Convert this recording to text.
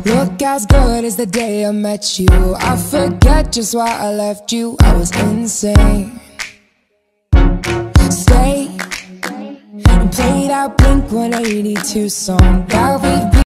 Look as good as the day I met you. I forget just why I left you. I was insane. Stay and played our Blink-182 song that we've been